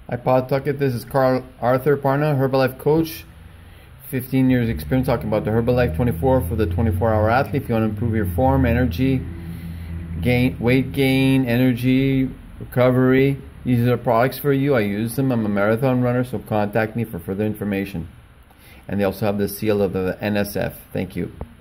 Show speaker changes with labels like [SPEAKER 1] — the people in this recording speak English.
[SPEAKER 1] Hi Pawtucket, this is carlparna, Herbalife coach. 15 years experience talking about the Herbalife24 for the 24-hour athlete. If you want to improve your form, energy, weight gain, energy, recovery, these are products for you. I use them. I'm a marathon runner, so contact me for further information. And they also have the seal of the NSF. Thank you.